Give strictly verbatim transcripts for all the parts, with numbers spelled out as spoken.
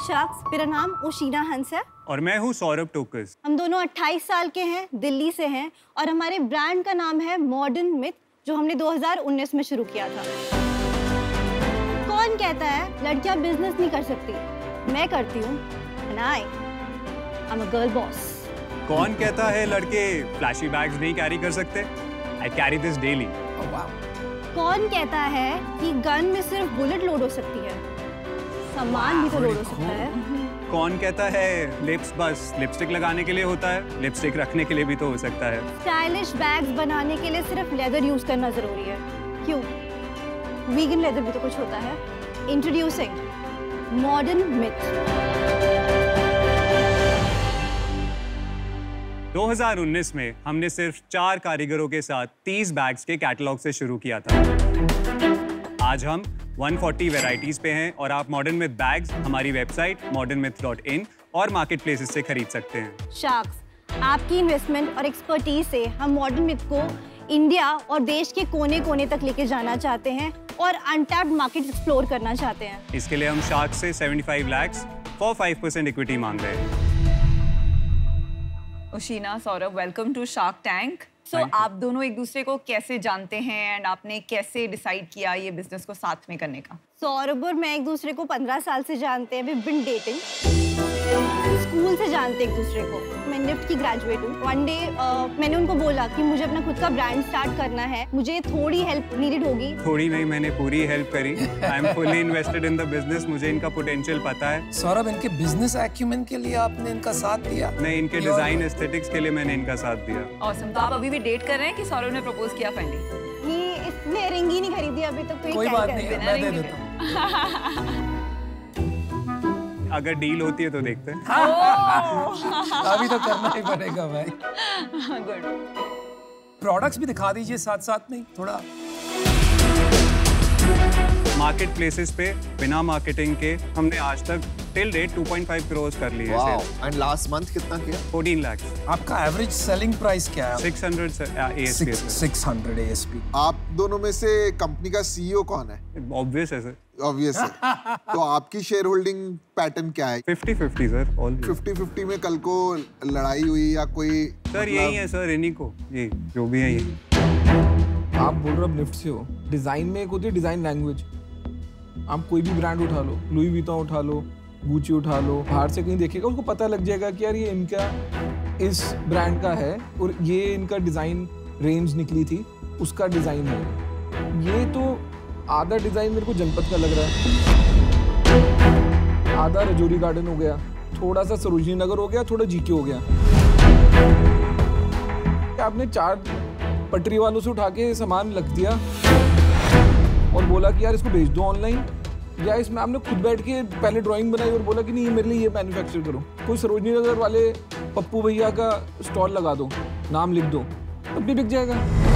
Sacks, मेरा नाम उशीना हंस है और मैं हूँ सौरभ टोकस। हम दोनों अट्ठाईस साल के हैं, दिल्ली से हैं और हमारे ब्रांड का नाम है मॉडर्न मिथ, जो हमने दो हज़ार उन्नीस में शुरू किया था। कौन कहता है लड़कियां बिजनेस नहीं कर सकती? मैं करती हूँ and I am a girl boss। कौन कहता है लड़के फ्लैशी बैग्स नहीं कैरी कर सकते? I carry this daily। Oh, wow। कौन कहता है कि गन में सिर्फ बुलेट लोड हो सकती है? सामान भी तो लोड हो सकता है। कौन कहता है लिप्स बस लिपस्टिक लगाने के लिए होता है? लिपस्टिक रखने के लिए भी तो हो सकता है। स्टाइलिश बैग्स बनाने के लिए सिर्फ लेदर यूज करना जरूरी है। क्यों? वीगन लेदर भी तो कुछ होता है। Introducing modern myth. दो हज़ार उन्नीस में हमने सिर्फ चार कारीगरों के साथ तीस बैग्स के कैटलॉग से शुरू किया था। आज हम एक सौ चालीस वैरायटीज पे हैं और आप मॉडर्न मिथ बैग्स हमारी website modern myth dot in और मार्केट प्लेसेस से खरीद सकते हैं। शाक्स, आपकी इन्वेस्टमेंट और एक्सपर्टीज से हम मॉडर्न मिथ को इंडिया और देश के कोने कोने तक लेके जाना चाहते हैं और अनटैप्ड मार्केट एक्सप्लोर करना चाहते हैं। इसके लिए हम शार्क्स से पचहत्तर lakh for five percent equity मांग रहे हैं। Ushina, Saurabh, welcome to shark tank. So आप दोनों एक दूसरे को कैसे जानते हैं एंड आपने कैसे डिसाइड किया ये बिजनेस को साथ में करने का? सौरभ और मैं एक दूसरे को पंद्रह साल से जानते हैं। we've been dating। स्कूल से जानते एक दूसरे को। मैं निफ्ट की ग्रेजुएट हूँ। वन डे uh, मैंने उनको बोला कि मुझे अपना खुद का ब्रांड स्टार्ट करना है, मुझे थोड़ी हेल्प नीडेड होगी। थोड़ी नहीं, मैंने पूरी हेल्प करी। I am fully invested in the business, मुझे इनका पोटेंशियल पता है। सौरभ, इनके बिजनेस एक्यूमेन के लिए आपने इनका साथ दिया? नहीं, इनके डिजाइन एस्थेटिक्स के लिए मैंने इनका साथ दिया। ऑसम। तो आप अभी भी डेट कर रहे हैं कि सौरभ ने प्रपोज किया फाइनली? ये इसने रिंग ही नहीं खरीदी अभी तक। तो कोई बात नहीं, मैं दे देता हूँ। अगर डील होती है तो देखते हैं। अभी तो करना ही पड़ेगा भाई। गुड। प्रोडक्ट्स भी दिखा दीजिए साथ साथ में थोड़ा। मार्केट प्लेसेस पे बिना मार्केटिंग के हमने आज तक till date two point five crore कर लिए हैं। एंड लास्ट मंथ कितना किया? चौदह लाख। आपका एवरेज सेलिंग प्राइस क्या है? छह सौ एएसपी। छह सौ एएसपी। आप दोनों में से कंपनी का सीईओ कौन है? ऑब्वियस है सर। ऑब्वियस है। तो आपकी शेयर होल्डिंग पैटर्न क्या है? Fifty fifty sir. All fifty fifty में कल को लड़ाई हुई या कोई? सर यही है सर, इन्हीं को ये जो भी है ये। आप बोल रहे हो निफ्ट से हो। डिजाइन में एक होती है डिजाइन लैंग्वेज। आप कोई भी ब्रांड उठा लो, लुई विटॉन उठा लो, गुची उठा लो, बाहर से कहीं देखेगा उसको पता लग जाएगा कि यार ये इनका इस ब्रांड का है और ये इनका डिजाइन रेंज निकली थी, उसका डिजाइन है। ये तो आधा डिजाइन मेरे को जनपद का लग रहा है, आधा रजौरी गार्डन हो गया, थोड़ा सा सरोजनी नगर हो गया, थोड़ा जीके हो गया। आपने चार पटरी वालों से उठा के सामान रख दिया और बोला कि यार इसको भेज दो ऑनलाइन, या इसमें आपने खुद बैठ के पहले ड्राइंग बनाई और बोला कि नहीं ये मेरे लिए ये मैन्युफैक्चर करो। कोई सरोजनी नगर वाले पप्पू भैया का स्टॉल लगा दो, नाम लिख दो, तब भी बिक जाएगा।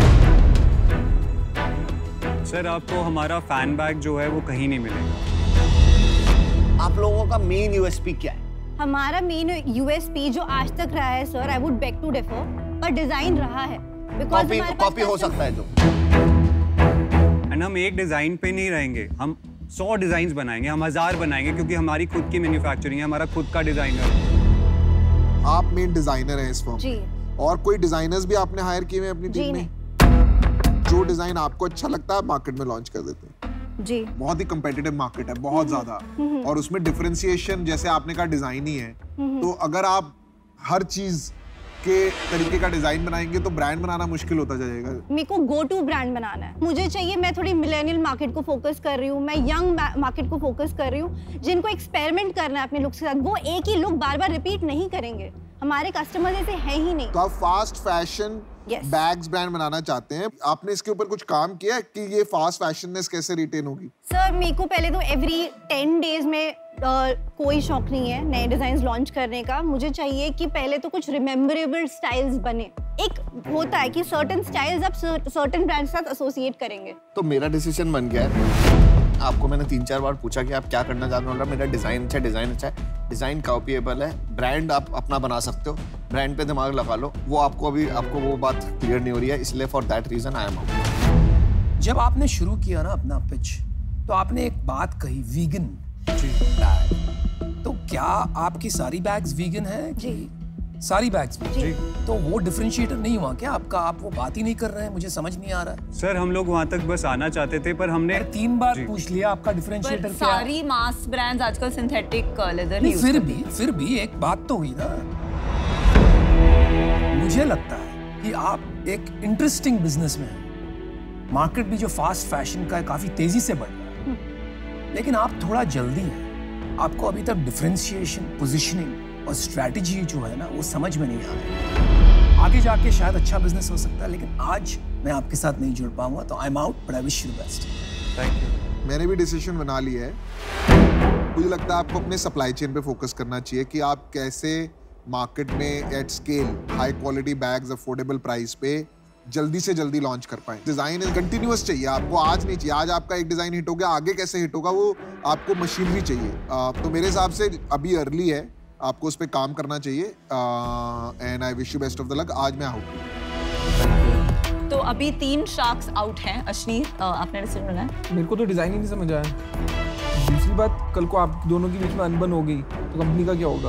सर आपको हमारा फैन बैग जो है वो कहीं नहीं मिलेगा। आप लोगों का मेन यूएसपी क्या है? हमारा मेन यूएसपी जो आज तक रहा है sir, I would beg to differ, पर डिजाइन रहा है। कॉपी कॉपी हो सकता है जो। एंड हम एक डिजाइन पे नहीं रहेंगे, हम सौ डिजाइन बनाएंगे, हम हजार बनाएंगे, क्योंकि हमारी खुद की मैन्युफैक्चरिंग है, हमारा खुद का डिजाइनर। आप मेन डिजाइनर हैं इस फर्म जी। और कोई डिजाइनर्स भी आपने हायर किए हैं अपनी टीम में? जो डिजाइन आपको अच्छा लगता है मार्केट में लॉन्च कर देते हैं। जी। बहुत ही कंपेटिटिव मार्केट है, बहुत ज्यादा, और उसमें डिफरेंशिएशन जैसे आपने कहा डिजाइन ही है। तो अगर आप हर चीज के तरीके का डिजाइन बनाएंगे तो ब्रांड बनाना मुश्किल होता जाएगा। मेरे को गो टू ब्रांड बनाना है। मुझे चाहिए, मैं थोड़ी मिलेनियल मार्केट को फोकस कर रही हूँ, मैं यंग मार्केट को फोकस कर रही हूँ, जिनको एक्सपेरिमेंट करना है अपने लुक के साथ। वो एक ही लुक बार बार रिपीट नहीं करेंगे, हमारे कस्टमर जैसे है ही नहीं। तो आप fast fashion yes. Bags brand बनाना चाहते हैं। आपने इसके ऊपर कुछ काम किया कि ये फास्ट फैशननेस कैसे रिटेन होगी? सर मेरे को पहले तो एवरी टेन डेज में Uh, कोई शौक नहीं है नए डिजाइन लॉन्च करने का। मुझे चाहिए कि पहले तो कुछ रिमेम्बरेबल स्टाइल्स बने। एक होता है कि सर्टेन स्टाइल्स आप सर्टेन ब्रांड के साथ एसोसिएट करेंगे। तो मेरा डिसीजन बन गया है। आपको मैंने तीन चार बार पूछा कि आप क्या करना चाहते हो, मेरा डिजाइन अच्छा डिजाइन अच्छा है, डिजाइन कॉपीएबल है, ब्रांड आप अपना बना सकते हो, ब्रांड पे दिमाग लगा लो। वो आपको अभी आपको वो बात क्लियर नहीं हो रही है, इसलिए for that reason I am out. जब आपने शुरू किया ना अपना पिच, तो आपने एक बात कही वीगन, बैग। तो क्या आपकी सारी बैग्स वीगन है? जी सारी बैग्स जी। तो वो डिफरेंशिएटर नहीं हुआ क्या आपका? आप वो बात ही नहीं कर रहे हैं, मुझे समझ नहीं आ रहा है। सर हम लोग वहाँ तक बस आना चाहते थे पर हमने तीन बार पूछ लिया आपका डिफरेंशिएटर क्या? सारी मास ब्रांड्स आजकल सिंथेटिक लेदर यूज फिर भी फिर भी एक बात तो हुई ना। मुझे लगता है कि आप एक इंटरेस्टिंग बिजनेस में हैं। मार्केट भी जो फास्ट फैशन का है काफी तेजी से बढ़ रहा है, लेकिन आप थोड़ा जल्दी हैं। आपको अभी तक डिफरेंशिएशन, पोजीशनिंग और स्ट्रैटेजी जो है ना वो समझ में नहीं आ रहा है। आगे जाके शायद अच्छा बिजनेस हो सकता है, लेकिन आज मैं आपके साथ नहीं जुड़ पाऊंगा, तो I am out, but I wish you the best. Thank you. मैंने भी डिसीजन बना लिया है। मुझे लगता है आपको अपने सप्लाई चेन पे फोकस करना चाहिए कि आप कैसे मार्केट में at scale high quality bags affordable price पे जल्दी से जल्दी लॉन्च कर पाए। डिजाइन कंटिन्यूअस चाहिए आपको, आज नहीं चाहिए। आज आपका एक डिजाइन हिट हो गया, आगे कैसे हिट होगा वो आपको मशीनरी चाहिए। आ, तो मेरे हिसाब से अभी अर्ली है, आपको उस पर काम करना चाहिए। And I wish you best of the luck. आज मैं आउट। तो अभी तीन शार्क्स आउट हैं। अश्नी, आपने डिसीजन बनाया? मेरे को तो डिजाइन ही नहीं समझ आया। दूसरी बात, कल को आप दोनों के बीच में अनबन हो गई तो कंपनी का क्या होगा?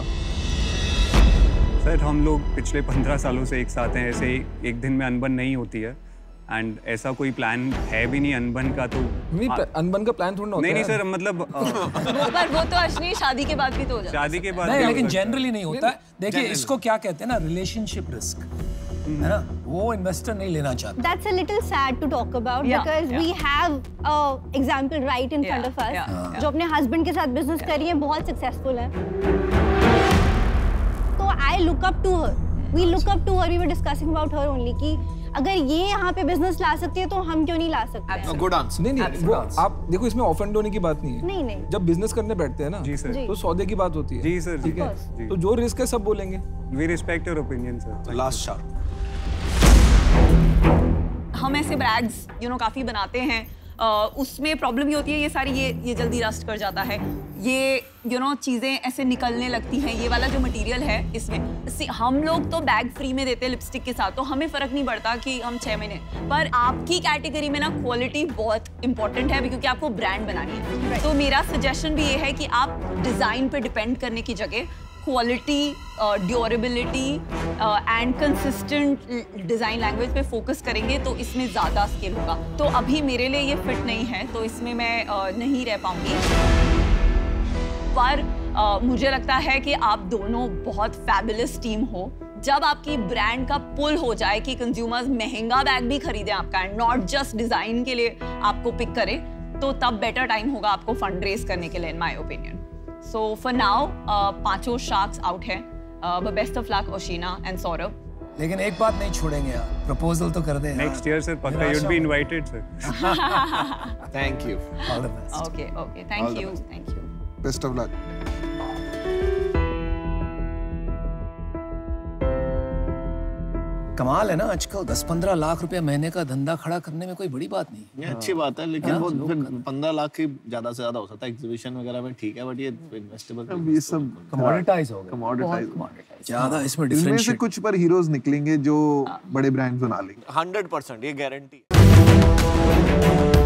सर हम लोग पिछले पंद्रह सालों से एक साथ हैं, ऐसे ही एक दिन में अनबन नहीं होती है एंड ऐसा कोई प्लान है भी नहीं अनबन का। तो नहीं, अनबन का प्लान थोड़ा ना होता नहीं है। नहीं सर, मतलब वो पर वो तो अश्नी शादी के बाद भी तो हो जाता है। शादी के बाद नहीं, भी लेकिन हो सकता है। जनरली नहीं होता है। देखिए इसको क्या कहते हैं ना, रिलेशनशिप रिस्क, है ना? वो इन्वेस्टर नहीं लेना चाहता। That's a little sad to talk about Yeah, because yeah. we have a example right in Yeah, front of us yeah, yeah. जो अपने हस्बैंड के साथ बिजनेस कर रही है, बहुत सक्सेसफुल है। तो I look up to her. We look up to her. We were discussing about her only कि अगर ये यहाँ पे बिजनेस ला सकती है तो हम क्यों नहीं ला सकते? Good answer. नहीं नहीं, वो आप देखो, इसमें ऑफेंड होने की बात नहीं है। नहीं नहीं, जब बिजनेस करने बैठते हैं ना, जी सर। जी। तो सौदे की बात होती है। जी सर, ठीक जी। है, तो जो रिस्क है सब बोलेंगे। We respect your opinion sir. Last shark. हम ऐसे बैग्स यू नो काफ़ी बनाते हैं, uh, उसमें प्रॉब्लम ये होती है, ये सारी ये ये जल्दी रस्ट कर जाता है, ये यू नो चीज़ें ऐसे निकलने लगती हैं। ये वाला जो मटेरियल है इसमें सी, हम लोग तो बैग फ्री में देते हैं लिपस्टिक के साथ, तो हमें फ़र्क नहीं पड़ता कि हम छः महीने, पर आपकी कैटेगरी में ना क्वालिटी बहुत इंपॉर्टेंट है क्योंकि आपको ब्रांड बनानी है। तो मेरा सजेशन भी ये है कि आप डिज़ाइन पे डिपेंड करने की जगह quality, durability and consistent design language पे फोकस करेंगे तो इसमें ज़्यादा स्किल होगा। तो अभी मेरे लिए ये फिट नहीं है, तो इसमें मैं uh, नहीं रह पाऊंगी। पर uh, मुझे लगता है कि आप दोनों बहुत फैबुलस टीम हो। जब आपकी ब्रांड का पुल हो जाए कि कंज्यूमर्स महंगा बैग भी खरीदें आपका एंड नॉट जस्ट डिज़ाइन के लिए आपको पिक करें, तो तब बेटर टाइम होगा आपको फंड रेज करने के लिए, in my opinion. So for now, uh, पांचों शार्क्स आउट हैं, but best of luck Oshina and Saurabh. लेकिन एक बात नहीं छोड़ेंगे यार, प्रपोजल तो कर दें। नेक्स्ट ईयर सर पक्का, you'd be invited sir. Thank you. All the best. Okay okay, All thank the you best. Thank you. Best of luck. कमाल है ना, आजकल दस पंद्रह लाख रुपए महीने का धंधा खड़ा करने में कोई बड़ी बात नहीं। ये अच्छी बात है, लेकिन वो फिर पंद्रह लाख की ज्यादा से ज्यादा हो सकता है एग्जीबिशन वगैरह में, ठीक है, बट ये इन्वेस्टेबल ये सब कमोडिटाइज हो गया, कमोडिटाइज ज्यादा इसमें इनमें से डिफरेंशिएट। कुछ पर हीरोज निकलेंगे जो बड़े ब्रांड्स बना लेंगे। हंड्रेड परसेंट ये गारंटी।